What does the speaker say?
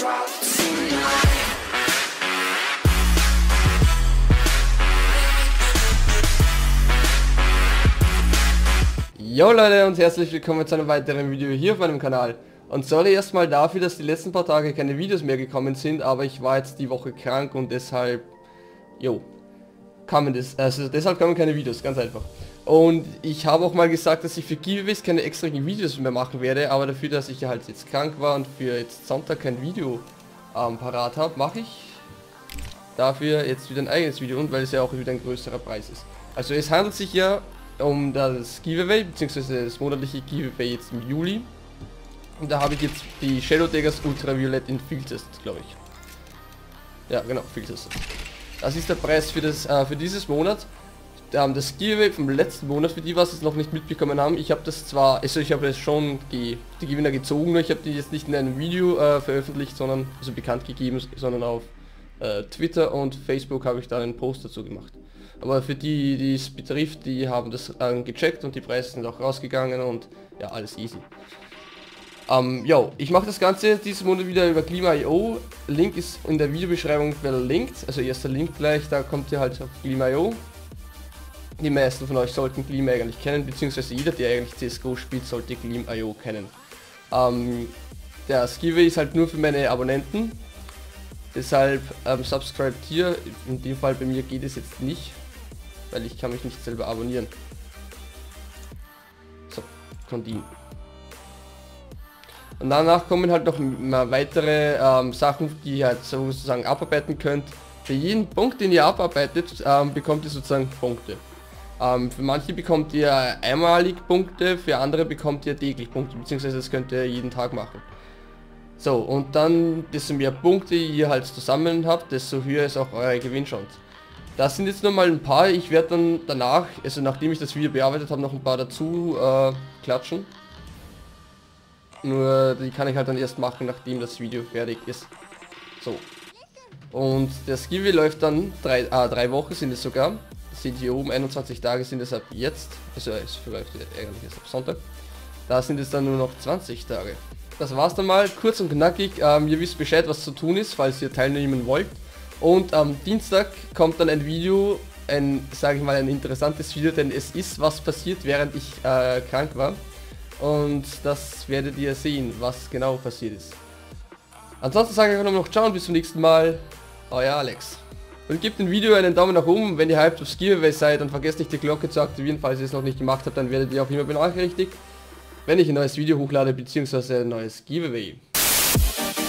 Jo Leute und herzlich willkommen zu einem weiteren Video hier auf meinem Kanal. Und sorry erstmal dafür, dass die letzten paar Tage keine Videos mehr gekommen sind, aber ich war jetzt die Woche krank und deshalb, deshalb kamen keine Videos, ganz einfach. Und ich habe auch mal gesagt, dass ich für Giveaways keine extra Videos mehr machen werde, aber dafür, dass ich halt jetzt krank war und für jetzt Sonntag kein Video parat habe, mache ich dafür jetzt wieder ein eigenes Video, und weil es ja auch wieder ein größerer Preis ist. Also es handelt sich ja um das Giveaway, beziehungsweise das monatliche Giveaway jetzt im Juli. Und da habe ich jetzt die Shadow Daggers Ultraviolet in Field Test, glaube ich. Ja, genau, Field Test. Das ist der Preis für dieses Monat. Das Giveaway vom letzten Monat, für die, was es noch nicht mitbekommen haben, ich habe das zwar, also ich habe es schon die Gewinner gezogen, nur ich habe die jetzt nicht in einem Video veröffentlicht, sondern, also bekannt gegeben, sondern auf Twitter und Facebook habe ich da einen Post dazu gemacht. Aber für die es betrifft, die haben das gecheckt und die Preise sind auch rausgegangen und ja, alles easy. Ich mache das Ganze dieses Monat wieder über Gleam.io. Link ist in der Videobeschreibung verlinkt, also erster Link gleich, da kommt ihr halt auf Gleam.io. Die meisten von euch sollten Gleam eigentlich kennen, beziehungsweise jeder, der eigentlich CSGO spielt, sollte Gleam.io kennen. Der Giveaway ist halt nur für meine Abonnenten, deshalb subscribe hier. In dem Fall bei mir geht es jetzt nicht, weil ich kann mich nicht selber abonnieren. So, continue. Und danach kommen halt noch weitere Sachen, die ihr halt sozusagen abarbeiten könnt. Für jeden Punkt, den ihr abarbeitet, bekommt ihr sozusagen Punkte. Für manche bekommt ihr einmalig Punkte, für andere bekommt ihr täglich Punkte, beziehungsweise das könnt ihr jeden Tag machen. So, und dann, desto mehr Punkte ihr halt zusammen habt, desto höher ist auch eure Gewinnchance. Das sind jetzt nochmal ein paar, ich werde dann danach, also nachdem ich das Video bearbeitet habe, noch ein paar dazu klatschen. Nur die kann ich halt dann erst machen, nachdem das Video fertig ist. So. Und das Giveaway läuft dann 3 Wochen sind es sogar. Das seht ihr hier oben, 21 Tage sind es ab jetzt. Also es verläuft eigentlich erst ab Sonntag. Da sind es dann nur noch 20 Tage. Das war's dann mal, kurz und knackig. Ihr wisst Bescheid, was zu tun ist, falls ihr teilnehmen wollt. Und am Dienstag kommt dann ein Video, sage ich mal, ein interessantes Video, denn es ist was passiert, während ich krank war. Und das werdet ihr sehen, was genau passiert ist. Ansonsten sage ich einfach nur noch ciao und bis zum nächsten Mal. Euer Alex. Und gebt dem Video einen Daumen nach oben, wenn ihr hyped aufs Giveaway seid, und vergesst nicht die Glocke zu aktivieren, falls ihr es noch nicht gemacht habt, dann werdet ihr auch immer benachrichtigt, wenn ich ein neues Video hochlade bzw. ein neues Giveaway.